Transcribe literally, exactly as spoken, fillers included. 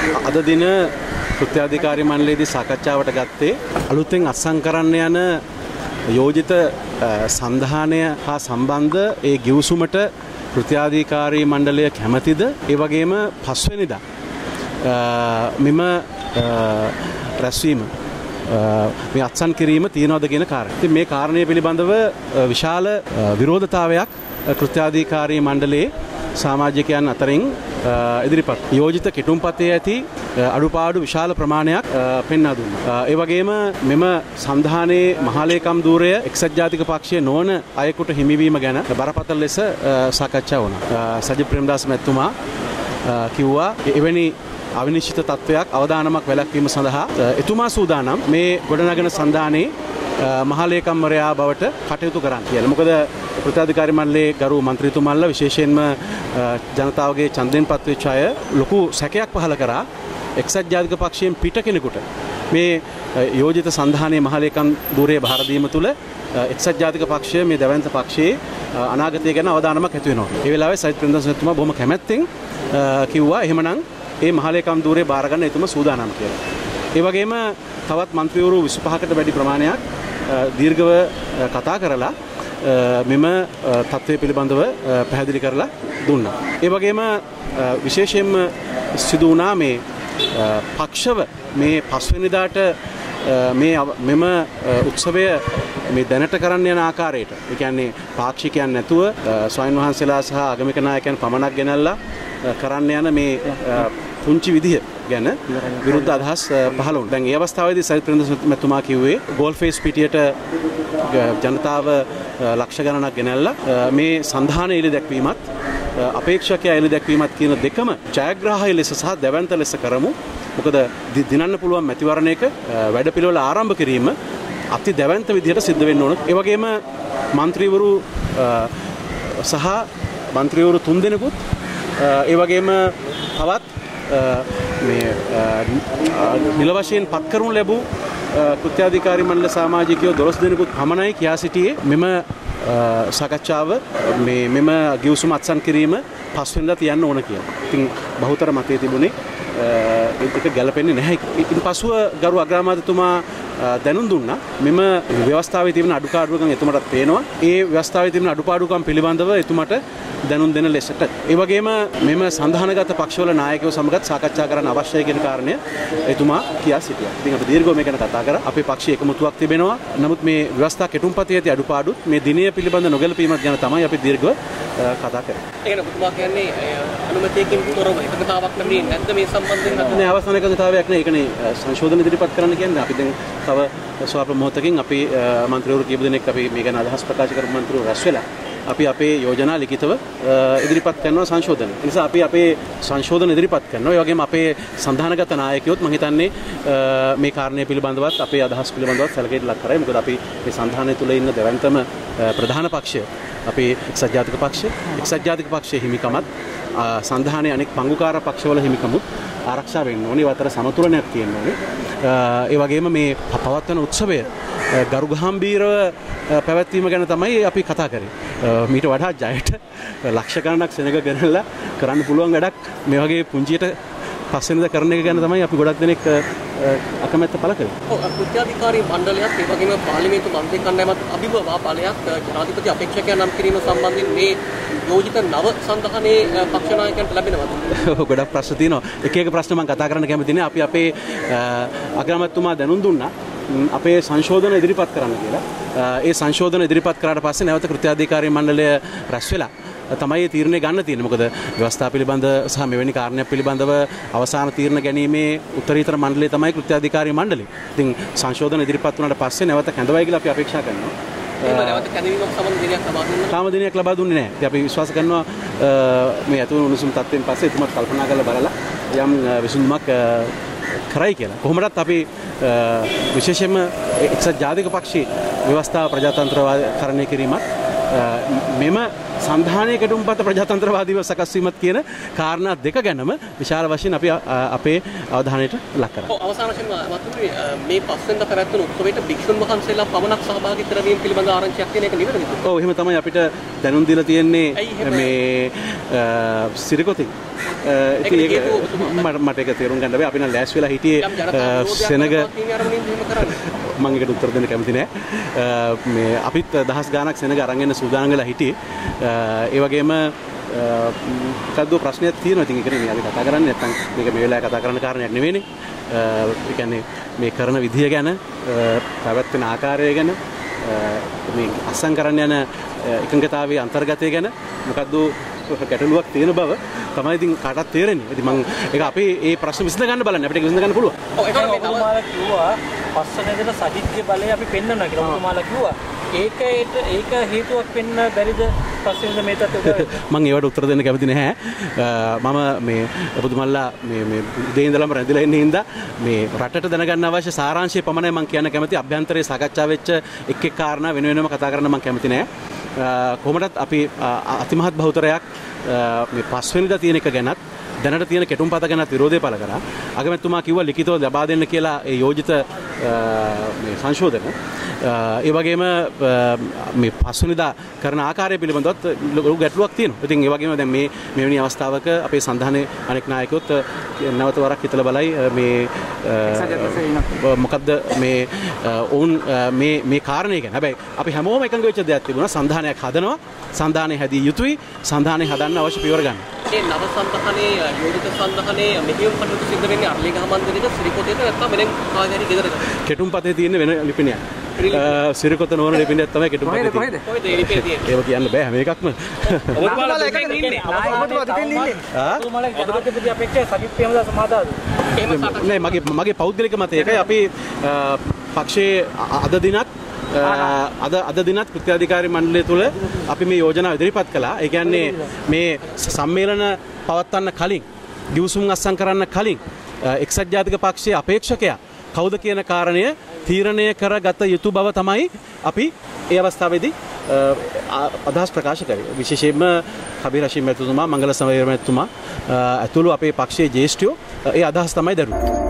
අද දින කෘත්‍යාධිකාරී මණ්ඩලයේදී සාකච්ඡාවට ගත්තේ අලුතෙන් අත්සන් කරන්න යන යෝජිත සංධානය හා සම්බන්ධ ඒ ගිවිසුමට කෘත්‍යාධිකාරී මණ්ඩලය කැමැතිද? ඒ වගේම පස්වෙනිදා මෙම රැස්වීම මේ අත්සන් කිරීම තියනවද කියන කාරණය. ඉතින් මේ කාරණය පිළිබඳව විශාල විරෝධතාවයක් කෘත්‍යාධිකාරී මණ්ඩලයේ සමාජිකයන් අතරින් ඉදිරිපත් යෝජිත කෙටුම්පතේ ඇති අඩුපාඩු විශාල ප්‍රමාණයක් පෙන්වා දුන්නා. ඒ වගේම මෙම සංධානයේ මහලේකම් ධූරය එක්සත් ජාතික පක්ෂයේ නොවන අයෙකුට හිමිවීම ගැන බරපතල ලෙස සාකච්ඡා වුණා. සජිත් ප්‍රේමදාස මැතිතුමා කිව්වා එවැනි අවිනිශ්චිත තත්වයක් අවදානමක් වැළැක්වීම සඳහා එතුමා සූදානම් මේ ගොඩනගන සංධානයේ මහලේකම්වරයා බවට කටයුතු කරන්න කියලා. මොකද කෘත්‍යාධිකාරී මණ්ඩලයේ ගරු මන්ත්‍රීතුමන්ලා විශේෂයෙන්ම ජනතාවගේ ඡන්දයෙන් පත්වෙච්ච අය ලොකු සැකයක් පහළ කරා එක්සත් ජාතික පක්ෂයෙන් පිට කෙනෙකුට මේ යෝජිත සංධානයේ මහලේකම් ධූරයේ බාර දීම තුළ එක්සත් ජාතික පක්ෂය මේ දැවැන්ත පක්ෂයේ අනාගතය ගැන අවධානමක් ඇති වෙනවා. ඒ වෙලාවේ සජිත් ප්‍රේමදාස මහත්මයා බොහොම කැමැත්තෙන් කිව්වා එහෙමනම් මේ මහලේකම් ධූරයේ බාර ගන්න එතුමා සූදානම් කියලා. ඒ වගේම තවත් මන්ත්‍රීවරු විසිපහකට වැඩි ප්‍රමාණයක් දීර්ඝව කතා කරලා මෙම තත්ත්වය පිළිබඳව පැහැදිලි කරලා දුන්නා. ඒ වගේම විශේෂයෙන්ම සිදු වුණා මේ පක්ෂව මේ පස්වෙනිදාට මේ මෙම උත්සවය මේ දැනට කරන්න යන ආකාරයට, ඒ කියන්නේ පාක්ෂිකයන් නැතුව ස්වාමීන් වහන්සේලා සහ ආගමික නායකයන් පමණක් ගෙනල්ලා කරන්න යන මේ පුංචි විදිය ගැන විරුද්ධ අදහස් පහළ වුණා. දැන් මේ අවස්ථාවේදී සජිත් ප්‍රේමදාස මැතිතුමා කිව්වේ ගෝල්ෆේස් පිටියට ජනතාව ලක්ෂ ගණනක් ගෙනල්ලා මේ සංධානය එළි දැක්වීමත් අපේක්ෂකයා එළි දැක්වීමත් කියන දෙකම ජයග්‍රාහී ලෙස සහ දැවැන්ත ලෙස කරමු. මොකද දිනන්න පුළුවන් මැතිවරණයක වැඩපිළිවෙල ආරම්භ කිරීම අති දැවැන්ත විදිහට සිද්ධ වෙන්න ඕන. ඒ වගේම മന്ത്രിවරු සහ മന്ത്രിවරු තුන් දෙනෙකුත් ඒ වගේම තවත් මේ නිල වශයෙන් පත් කරනු ලැබූ කෘත්‍යාධිකාරී මණ්ඩල සමාජිකයෝ දොළොස් දෙනෙකුත් පමණයි කියා සිටියේ මෙම සාකච්ඡාව මේ මෙම ගිවිසුම අත්සන් කිරීම පස්වෙනිදා තියන්න ඕන කියලා. ඉතින් බහුතර මතය තිබුණේ ඒක ගැලපෙන්නේ නැහැ. ඉතින් පසුව ගරු අග්‍රාමාත්‍යතුමා දැනුම් දුන්නා මෙම ව්‍යවස්ථාවේ තිබෙන අඩුපාඩුකම් එතුමටත් පේනවා. ඒ ව්‍යවස්ථාවේ තිබෙන අඩුපාඩුකම් පිළිබඳව එතුමට දැනුම් දෙන ලෙසට ඒ වගේම මෙම සංධානගත පක්ෂවල නායකයෝ සමගත් සාකච්ඡා කරන්න අවශ්‍යයි කියන කාරණය එතුමා කියා සිටියා. ඉතින් අපි දීර්ඝව මේක ගැන කතා කරා. අපේ පක්ෂයේ එකමුතුවක් තිබෙනවා. නමුත් මේ ව්‍යවස්ථා කෙටුම්පතේ ඇති අඩුපාඩුත් මේ දිනය පිළිබඳ නොගැලපීමක් ගැන තමයි අපි දීර්ඝව කතා කරන්නේ. ඒ කියන්නේ ඔබතුමා කියන්නේ අනුමැතියකින් තොරව එකඟතාවක් ලැබෙන්නේ නැද්ද මේ සම්බන්ධයෙන්? නෑ, අවසාන එකඟතාවයක් නෑ. ඒකනේ සංශෝධන ඉදිරිපත් කරන්න කියන්නේ. අපි දැන් තව ස්වල්ප මොහොතකින් අපි මන්ත්‍රීවරු කීප දෙනෙක් අපි මේ ගැන අදහස් ප්‍රකාශ කරපු මන්ත්‍රීවරු රැස් වෙලා අපි අපේ යෝජනා ලිඛිතව ඉදිරිපත් කරනවා සංශෝධන. ඒ නිසා අපි අපේ සංශෝධන ඉදිරිපත් කරනවා. ඒ වගේම අපේ සංධානගත නායකයොත් මම හිතන්නේ මේ කාරණය පිළිබඳවත් අපේ අදහස් පිළිබඳවත් සැලකිලි ලක් කරයි. මොකද අපි මේ සංධානය තුල ඉන්න දැවැන්තම ප්‍රධාන පක්ෂය අපේ එක්සත් ජාතික පක්ෂය. එක්සත් ජාතික පක්ෂයේ හිමිකමත් සංධානයේ අනෙක් පංගුකාර පක්ෂවල හිමිකමුත් ආරක්ෂා වෙන්න ඕනේ. ඒ අතර සමතුලනයක් තියෙන්න ඕනේ. ඒ වගේම මේ පවත්වන උත්සවය ගරුගම්භීරව පැවැත්වීම ගැන තමයි අපි කතා කරේ. මීට වඩා ජයට ලක්ෂ ගණනක් සෙනග ගෙනල්ලා කරන්න පුළුවන් වැඩක් මේ වගේ පුංචියට පස්සෙන්ද කරන එක ගැන තමයි අපි ගොඩක් දෙනෙක් අකමැත්ත පළ කරේ. ඔව්, කෘත්‍යාධිකාරී මණ්ඩලයත් ඒ වගේම පාර්ලිමේන්තු මන්ත්‍රී කණ්ඩායමත් අභිභවා බලයක් ජනාධිපති අපේක්ෂකයන් නම් කිරීම සම්බන්ධයෙන් මේ යෝජිත නව සංධානයේ පක්ෂ නායකයන්ට ලැබෙනවද? ගොඩක් ප්‍රශ්න තියෙනවා. එක එක ප්‍රශ්න මම කතා කරන්න කැමති නෑ. අපි අපේ අග්‍රාමාත්‍යතුමා දැනුම් දුන්නා අපේ සංශෝධන ඉදිරිපත් කරන්න කියලා. ඒ සංශෝධන ඉදිරිපත් කරාට පස්සේ නැවත කෘත්‍යාධිකාරී මණ්ඩලය රැස් වෙලා තමයි තීරණය ගන්න තියෙන්නේ. මොකද ව්‍යවස්ථා පිළිබඳ සහ මෙවැනි කාරණයක් පිළිබඳව අවසාන තීරණ ගැනීමේ උත්තරීතර මණ්ඩලය තමයි කෘත්‍යාධිකාරී මණ්ඩලය. ඉතින් සංශෝධන ඉදිරිපත් වුණාට පස්සේ නැවත කැඳවයි කියලා අපි අපේක්ෂා කරනවා. එහෙම නැවත කැඳවීමක් සම්බන්ධ දිනයක් ලබා දුන්නා. තාම දිනයක් ලබා දුන්නේ නැහැ. ඉතින් අපි විශ්වාස කරනවා මේ අතුණු උණුසුම් තත්ත්වයෙන් පස්සේ එතුමත් කල්පනා කරලා බලලා යම් විසඳුමක් කරයි කියලා. කොහොමදත් අපි විශේෂයෙන්ම එක්සත් ජාතික පක්ෂයේ ව්‍යවස්ථාව ප්‍රජාතන්ත්‍රවාදීකරණය කිරීමත් මෙම සංධානයේ කෙටුම්පත ප්‍රජාතන්ත්‍රවාදීව සකස් වීමත් කියන කාරණා දෙක ගැනම විශාල වශයෙන් අපි අපේ අවධානයට ලක් කරා. ඔව්, අවසාන වශයෙන් මතුනේ මේ පස්වෙනිදා පැවැත්වුණු උත්සවයට භික්ෂුන් වහන්සේලා පමණක් සහභාගී කරවීම පිළිබඳ ආරංචියක් තියෙන එක නිවැරදිද? ඔව්, එහෙම තමයි අපිට දැනුම් දීලා තියෙන්නේ මේ සිරිකොතින්. මට මට ඒක තේරුම් ගන්න බෑ. අපි නම් ලෑස්ති වෙලා හිටියේ සෙනග මම ඒකට උත්තර දෙන්න කැමති නෑ. මේ අපිත් දහස් ගාණක් සෙනග අරන් එන්න සූදානම් වෙලා හිටියේ. ඒ වගේම මොකද්ද ප්‍රශ්නයක් තියෙනවා. ඉතින් ඒක නේ අපි කතා කරන්නේ. නැත්නම් මේක මේ වෙලාවේ කතා කරන්න කාරණයක් නෙවෙයිනේ. ඒ කියන්නේ මේ කරන විදිය ගැන, පැවැත්වෙන ආකාරය ගැන, මේ අස්සම් කරන්න යන එකඟතාවයේ අන්තර්ගතය ගැන මොකද්ද ගැටලුවක් තියෙන බව තමයි ඉතින් කාටවත් තේරෙන්නේ. ඉතින් මම ඒක අපි මේ ප්‍රශ්න විසඳ ගන්න බලන්නේ. අපිට ඒක විසඳ ගන්න පුළුවන්. ඔව් ඒක ඔබතුමාලා කිව්වා පස්සනේදලා සජිත්ගේ බලය අපි පෙන්වනවා කියලා ඔබතුමාලා කිව්වා. ඒක ඒක හේතුවක් වෙන්න බැරිද පස්සෙන්ද මේ තත්ත්වයට? මම ඒවට උත්තර දෙන්න කැමති නැහැ. මම මේ ඔබතුමාලා මේ මේ උදේ ඉඳලම රැඳිලා ඉන්න හින්දා මේ රටට දැනගන්න අවශ්‍ය සාරාංශය පමණයි මම කියන්න කැමති. අභ්‍යන්තරයේ සාකච්ඡා වෙච්ච එක් එක් කාරණා වෙන වෙනම කතා කරන්න මම කැමති නැහැ. කොහොමදත් අපි අතිමහත් බහුතරයක් මේ පස්වෙනිදා තියෙන එක ගැනත් දැනට තියෙන කෙටුම්පත ගැනත් විරෝධය පළ කරා. අගමැතිතුමා කිව්වා ලිඛිතව ලබා දෙන්න කියලා ඒ යෝජිත මේ සංශෝධන. ඒ වගේම මේ පස්වෙනිදා කරන ආකාරය පිළිබඳවත් ලොකු ගැටලුවක් තියෙනවා. ඉතින් ඒ වගේම දැන් මේ මෙවැනි අවස්ථාවක අපේ සංධානයේ අනෙක් නායකයොත් නැවත වරක් හිතලා බලයි මේ මොකද්ද මේ ඔවුන් මේ මේ කාරණේ ගැන. හැබැයි අපි හැමෝම එකඟ වෙච්ච දෙයක් තිබුණා. සංධානයක් හදනවා. සංධානය හැදී යුතුයි. සංධානය හදන්න අවශ්‍ය පියවර ගන්න. ඒ නව සංධානයේ යෝජිත සංධානයේ මෙහෙයුම් කටයුතු සිද්ධ වෙන්නේ අරලිගහ මන්දිරේද සිරිකොතේද නැත්නම් වෙන කාගේරි ගෙදරද? කෙටුම්පතේ තියෙන වෙන ලිපිනයක්. සිරිකොත නොවන ලිපිනයක් තමයි කෙටුම්පතේ තියෙන්නේ. කොහෙද ඒ ලිපිය තියෙන්නේ? ඒක කියන්න බෑ හැම එකක්ම. ඔබතුමාලා එකකින් ඉන්නේ. ඔබතුමාලා දෙකෙන් ඉන්නේ. ඔබතුමාලා ජනාධිපති අපේක්ෂා සජිත් ප්‍රේමදාස මහතාද? එහෙම සාකච්ඡා නෑ මගේ මගේ පෞද්ගලික මතය ඒකයි. අපි පක්ෂයේ අද දිනත් අද අද දිනත් කෘත්‍යාධිකාරී මණ්ඩලය තුල අපි මේ යෝජනාව ඉදිරිපත් කළා. ඒ කියන්නේ මේ සම්මේලන පවත්වන්න කලින්, ගිවිසුම් අත්සන් කරන්න කලින් එක්සත් ජාතික පක්ෂයේ අපේක්ෂකයා කවුද කියන කාරණය තීරණය කරගත යුතු බව තමයි අපි ඒ අවස්ථාවේදී අදහස් ප්‍රකාශ කරේ. විශේෂයෙන්ම කබීර් හෂීම් මැතිතුමා, මංගල සමවීර මැතිතුමා ඇතුළු අපේ පක්ෂයේ ජ්‍යෙෂ්ඨයෝ ඒ අදහස් තමයි දරුවේ.